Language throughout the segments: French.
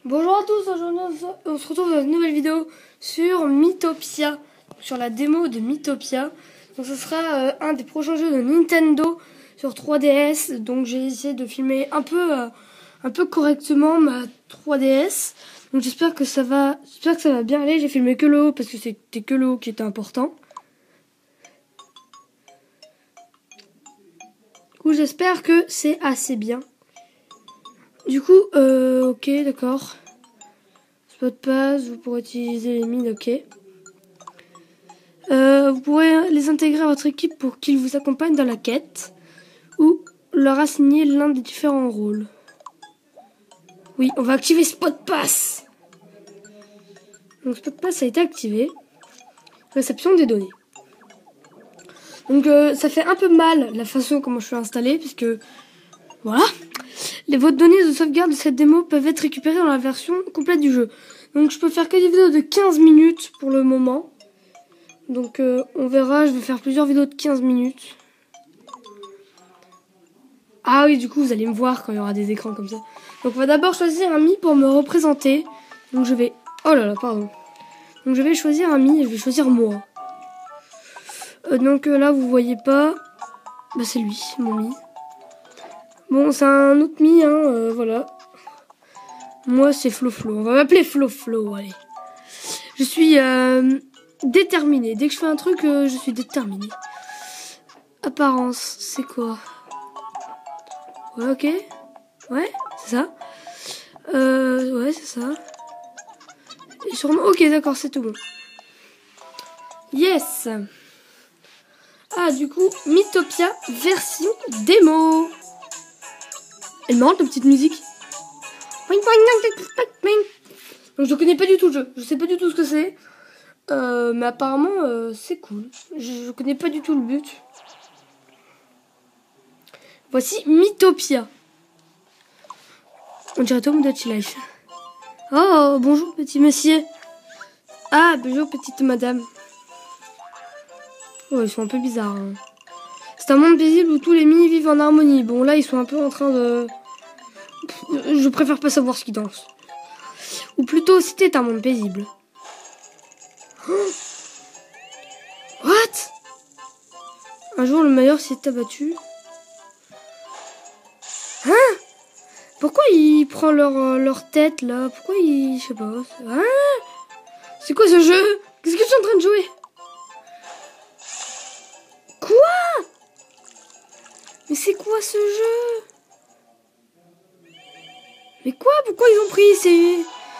Bonjour à tous, aujourd'hui on se retrouve dans une nouvelle vidéo sur Miitopia, sur la démo de Miitopia. Donc ce sera un des prochains jeux de Nintendo sur 3DS. Donc j'ai essayé de filmer un peu correctement ma 3DS. Donc j'espère que ça va bien aller. J'ai filmé que le haut parce que c'était que le haut qui était important. Du coup j'espère que c'est assez bien. Du coup, ok, d'accord. Spot pass, vous pourrez utiliser les mines, ok. Vous pourrez les intégrer à votre équipe pour qu'ils vous accompagnent dans la quête ou leur assigner l'un des différents rôles. Oui, on va activer Spot Pass. Donc Spot Pass a été activé. Réception des données. Donc ça fait un peu mal la façon comment je suis installé, puisque voilà. Vos données de sauvegarde de cette démo peuvent être récupérées dans la version complète du jeu. Donc je peux faire que des vidéos de 15 minutes pour le moment. Donc on verra, je vais faire plusieurs vidéos de 15 minutes. Ah oui, du coup vous allez me voir quand il y aura des écrans comme ça. Donc on va d'abord choisir un Mi pour me représenter. Donc je vais... Oh là là, pardon. Donc je vais choisir un Mi et je vais choisir moi. Donc là vous voyez pas... Bah c'est lui, mon Mi. Bon, c'est un autre Mi, hein, voilà. Moi c'est Flo. On va m'appeler Flo, allez. Je suis déterminée. Dès que je fais un truc, je suis déterminée. Apparence, c'est quoi? Ouais, ok. Ouais, c'est ça. Ouais, c'est ça. Et surnom... Ok, d'accord, c'est tout bon. Yes. Ah, du coup, Miitopia version démo. Elle est marrante, la petite musique. Donc, je connais pas du tout le jeu. Je sais pas du tout ce que c'est. Mais apparemment, c'est cool. Je connais pas du tout le but. Voici Miitopia. On dirait Tomodachi Life. Oh, bonjour petit monsieur. Ah, bonjour petite madame. Oh, ils sont un peu bizarres. Hein. C'est un monde paisible où tous les Mi vivent en harmonie. Bon, là, ils sont un peu en train de... Je préfère pas savoir ce qu'ils dansent. Ou plutôt, c'était un monde paisible. Oh what? Un jour, le meilleur s'est abattu. Hein? Pourquoi il prend leur tête, là? Pourquoi il... Je sais pas. Hein? C'est quoi ce jeu? Qu'est-ce que je suis en train de jouer? Quoi? Mais c'est quoi ce jeu? Mais quoi? Pourquoi ils ont pris? C'est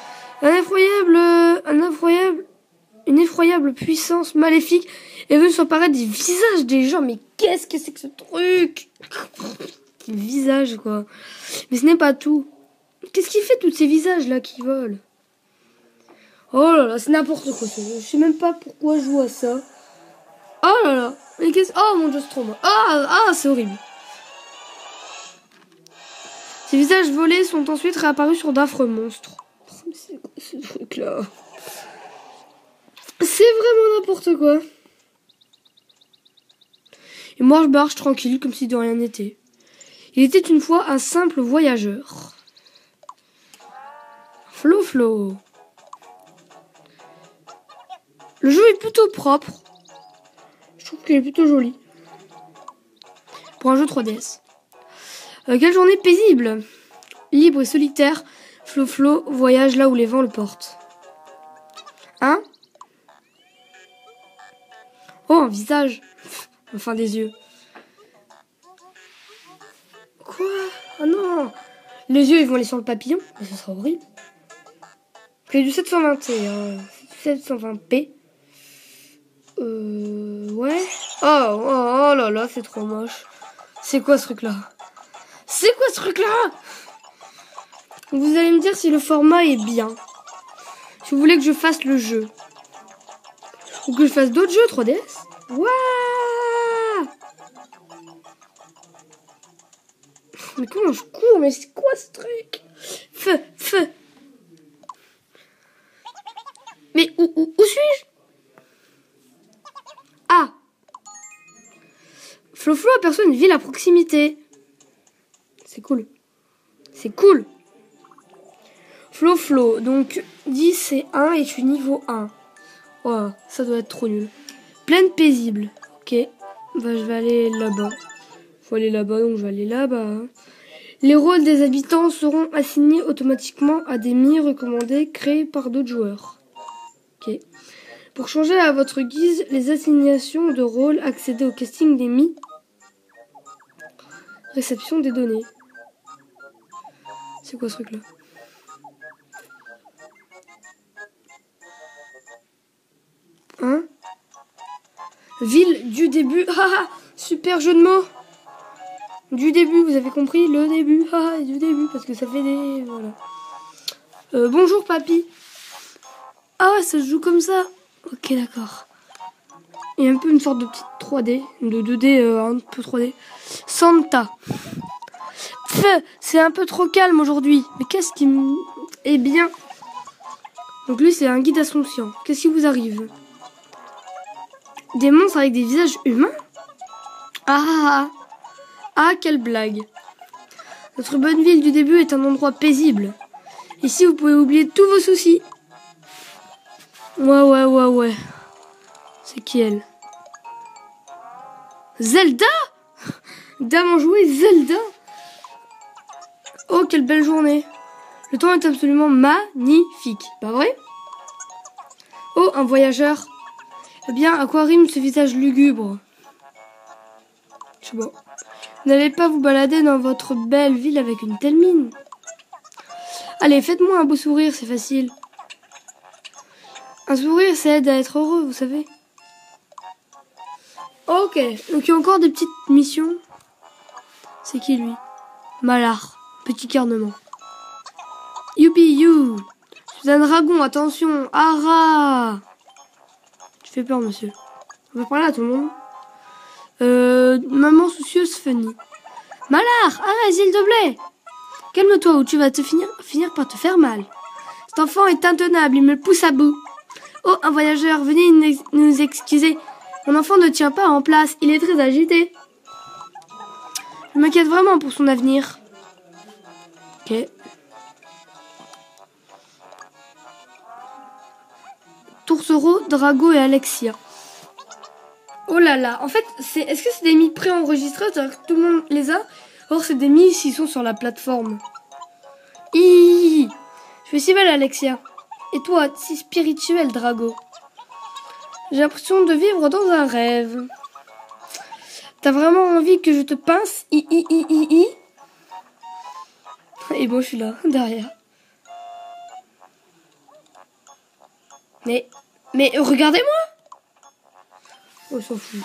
une effroyable puissance maléfique est venue s'emparer des visages des gens. Mais qu'est-ce que c'est que ce truc? Quel visage, quoi. Mais ce n'est pas tout. Qu'est-ce qui fait tous ces visages là qui volent? Oh là là, c'est n'importe quoi. Je sais même pas pourquoi je joue à ça. Oh là là. Mais qu'est-ce... Oh mon dieu, c'est trop moche. Ah, c'est horrible. Ces visages volés sont ensuite réapparus sur d'affreux monstres. Oh, mais c'est quoi ce truc là? C'est vraiment n'importe quoi. Et moi je marche tranquille comme si de rien n'était. Il était une fois un simple voyageur. Flo. Le jeu est plutôt propre. Je trouve qu'il est plutôt joli. Pour un jeu 3DS. Quelle journée paisible. Libre et solitaire, Flo voyage là où les vents le portent. Hein? Oh, un visage. Enfin, des yeux. Quoi? Ah non! Les yeux, ils vont aller sur le papillon. Mais ce sera horrible. C'est du 720p. 720p. Ouais. Oh là là, c'est trop moche. C'est quoi ce truc-là? C'est quoi ce truc-là? Vous allez me dire si le format est bien. Si vous voulez que je fasse le jeu. Ou que je fasse d'autres jeux 3DS. Waouh! Mais comment je cours? Mais c'est quoi ce truc? Feu. Mais où suis-je? Ah! Flo aperçoit une ville à proximité. C'est cool. Flo. Donc 10 c'est 1 et je suis niveau 1. Oh, ça doit être trop nul. Plaine paisible. Ok. Bah, je vais aller là-bas. Faut aller là-bas, donc je vais aller là-bas. Les rôles des habitants seront assignés automatiquement à des mis recommandés créés par d'autres joueurs. Ok. Pour changer à votre guise les assignations de rôles, accédez au casting des mis. Réception des données. C'est quoi ce truc-là? Hein? Ville du début. Haha, super jeu de mots. Du début, vous avez compris? Le début. Haha, du début, parce que ça fait des... Voilà. Bonjour, papy. Ah ouais, ça se joue comme ça. Ok, d'accord. Il y a un peu une sorte de petite 3D. De 2D, un peu 3D. Santa. C'est un peu trop calme aujourd'hui. Mais qu'est-ce qui me... Eh bien... Donc lui, c'est un guide Assomption. Qu'est-ce qui vous arrive? Des monstres avec des visages humains? Ah, quelle blague. Notre bonne ville du début est un endroit paisible. Ici, vous pouvez oublier tous vos soucis. Ouais. C'est qui elle? Zelda? Dame en jouet, Zelda? Oh, quelle belle journée. Le temps est absolument magnifique, pas vrai? Oh, un voyageur. Eh bien, à quoi rime ce visage lugubre? Je sais pas. Vous n'allez pas vous balader dans votre belle ville avec une telle mine. Allez, faites-moi un beau sourire, c'est facile. Un sourire, ça aide à être heureux, vous savez. Ok, donc il y a encore des petites missions. C'est qui, lui? Malar, petit carnement. Youpi, you. Je suis un dragon, attention. Ara. Tu fais peur, monsieur. On va parler à tout le monde. Maman soucieuse, Funny. Malar, arrête, s'il te plaît. Calme-toi ou tu vas te finir par te faire mal. Cet enfant est intenable, il me pousse à bout. Oh, un voyageur, venez nous excuser. Mon enfant ne tient pas en place, il est très agité. Je m'inquiète vraiment pour son avenir. Ok. Tourtereau, Drago et Alexia. Oh là là, en fait, est-ce que c'est des mis préenregistrés, c'est-à-dire que tout le monde les a? Or, c'est des mis s'ils sont sur la plateforme. Je suis si belle, Alexia. Et toi, si spirituel, Drago. J'ai l'impression de vivre dans un rêve. T'as vraiment envie que je te pince? Et bon, je suis là, derrière. Mais regardez-moi! Oh, s'en fout.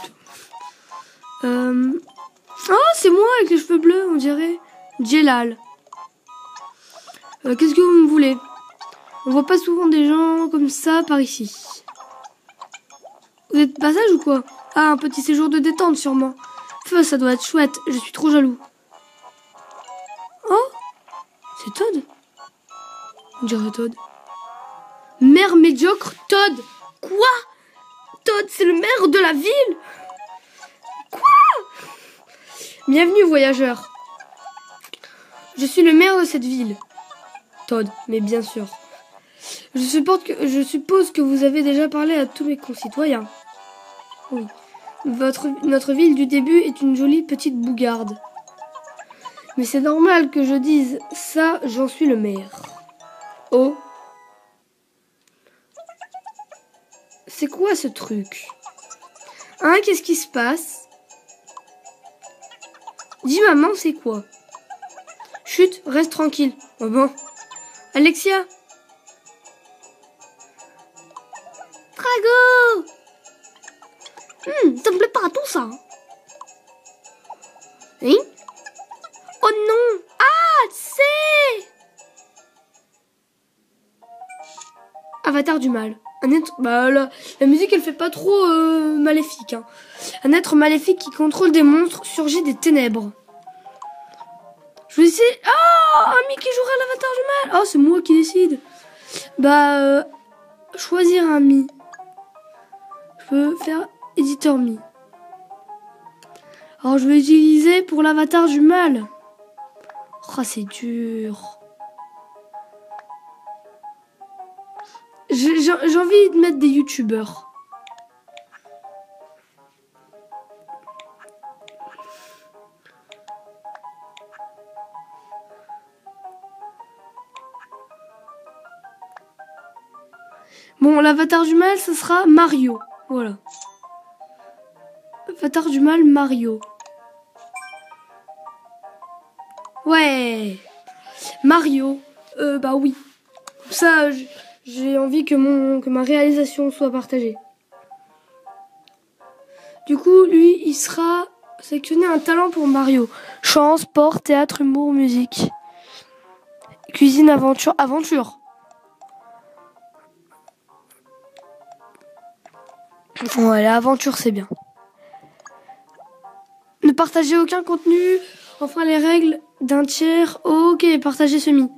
Oh, c'est moi avec les cheveux bleus, on dirait. Jelal. Qu'est-ce que vous me voulez? On voit pas souvent des gens comme ça par ici. Vous êtes de passage ou quoi? Ah, un petit séjour de détente sûrement. Ça doit être chouette, je suis trop jaloux. Oh, c'est Todd. On dirait Todd. Maire médiocre, Todd. Quoi? Todd, c'est le maire de la ville? Quoi? Bienvenue, voyageur. Je suis le maire de cette ville. Todd, mais bien sûr. Je suppose que vous avez déjà parlé à tous mes concitoyens. Oui. Notre ville du début est une jolie petite bougarde. Mais c'est normal que je dise ça, j'en suis le maire. Oh. C'est quoi ce truc? Hein, qu'est-ce qui se passe? Dis maman, c'est quoi? Chut, reste tranquille. Oh bon. Alexia? Drago! Ça me plaît pas tout ça. Hein? Oh non! Ah, c'est... Avatar du mal. Un être... Bah, la musique, elle fait pas trop maléfique. Hein. Un être maléfique qui contrôle des monstres surgit des ténèbres. Je vais essayer... Oh, un Mi qui jouera l'avatar du mal. Oh, c'est moi qui décide. Bah, choisir un Mi. Je peux faire éditeur Mi. Alors, je vais utiliser pour l'avatar du mal. Oh, c'est dur. J'ai envie de mettre des youtubeurs. Bon, l'avatar du mal, ce sera Mario. Voilà. Avatar du mal, Mario. Ouais. Mario. Bah oui. Ça, j'ai envie que ma réalisation soit partagée. Du coup, lui, il sera sélectionné un talent pour Mario. Chant, sport, théâtre, humour, musique. Cuisine, aventure. Aventure. Voilà, aventure, c'est bien. Ne partagez aucun contenu. Enfin, les règles d'un tiers. Ok, partagez semi.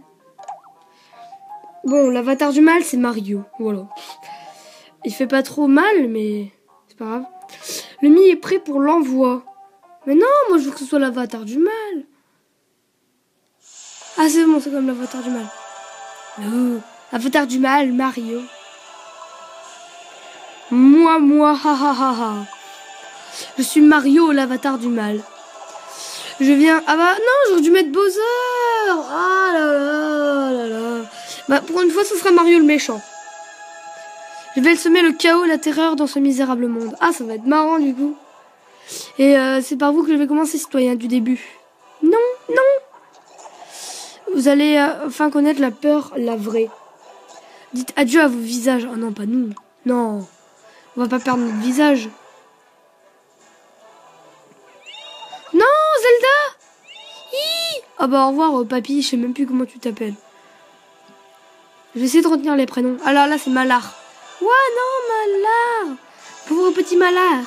Bon, l'avatar du mal, c'est Mario. Voilà. Il fait pas trop mal, mais c'est pas grave. Le Mi est prêt pour l'envoi. Mais non, moi je veux que ce soit l'avatar du mal. Ah, c'est bon, c'est comme l'avatar du mal. Oh, avatar du mal, Mario. Moi, ha ha ha ha. Je suis Mario, l'avatar du mal. Je viens... Ah bah non, j'aurais dû mettre Bowser. Ah là là là là. Bah pour une fois, ce sera Mario le méchant. Je vais semer le chaos et la terreur dans ce misérable monde. Ah, ça va être marrant du coup. Et c'est par vous que je vais commencer, citoyen, du début. Non, non. Vous allez enfin connaître la peur, la vraie. Dites adieu à vos visages. Oh non, pas nous. Non, on va pas perdre notre visage. Non, Zelda. Ah bah au revoir, papy. Je sais même plus comment tu t'appelles. Je vais essayer de retenir les prénoms. Ah là, c'est Malar. Ouais, non, Malar. Pauvre petit Malar.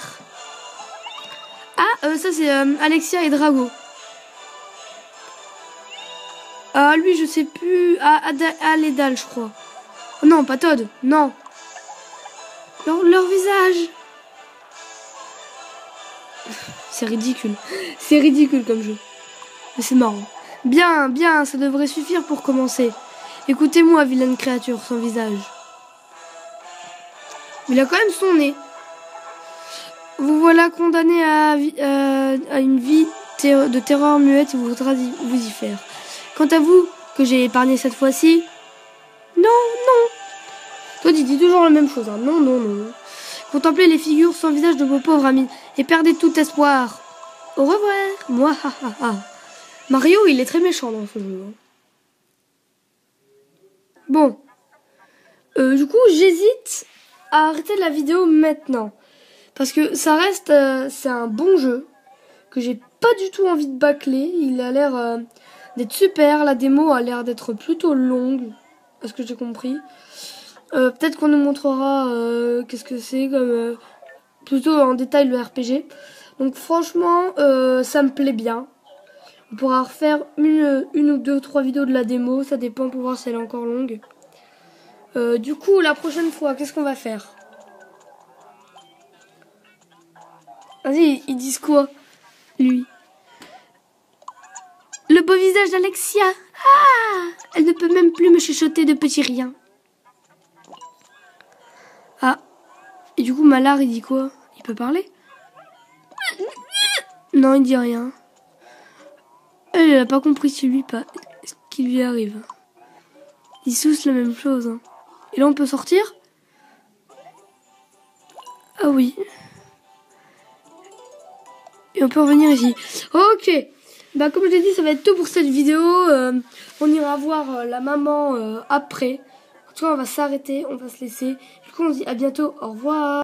Ah, ça c'est Alexia et Drago. Ah, lui, je sais plus. Aledal, je crois. Oh, non, pas Todd. Non. Leur visage. C'est ridicule. C'est ridicule comme jeu. Mais c'est marrant. Bien, bien, ça devrait suffire pour commencer. Écoutez-moi, vilaine créature sans visage. Il a quand même son nez. Vous voilà condamné à une vie de terreur muette, il faudra vous y faire. Quant à vous, que j'ai épargné cette fois-ci, non, non. Toi, tu dis toujours la même chose, hein. Non, non, non. Contemplez les figures sans visage de vos pauvres amis et perdez tout espoir. Au revoir. Moi, ha, ha, ha. Mario, il est très méchant dans ce jeu. Bon. Du coup, j'hésite à arrêter la vidéo maintenant. Parce que ça reste... c'est un bon jeu que j'ai pas du tout envie de bâcler. Il a l'air d'être super. La démo a l'air d'être plutôt longue. À ce que j'ai compris. Peut-être qu'on nous montrera qu'est-ce que c'est comme... plutôt en détail le RPG. Donc franchement, ça me plaît bien. On pourra refaire une ou deux, 3 vidéos de la démo. Ça dépend pour voir si elle est encore longue. Du coup, la prochaine fois, qu'est-ce qu'on va faire? Vas-y, ils disent quoi, lui? Le beau visage d'Alexia. Ah, elle ne peut même plus me chuchoter de petits riens. Ah, et du coup, Malar, il dit quoi? Il peut parler? Non, il dit rien. Elle a pas compris ce qui lui arrive. Ils tous la même chose. Hein. Et là, on peut sortir? Ah oui. Et on peut revenir ici. Ok. Bah comme je l'ai dit, ça va être tout pour cette vidéo. On ira voir la maman après. En tout cas, on va s'arrêter, on va se laisser. Du coup, on se dit à bientôt. Au revoir.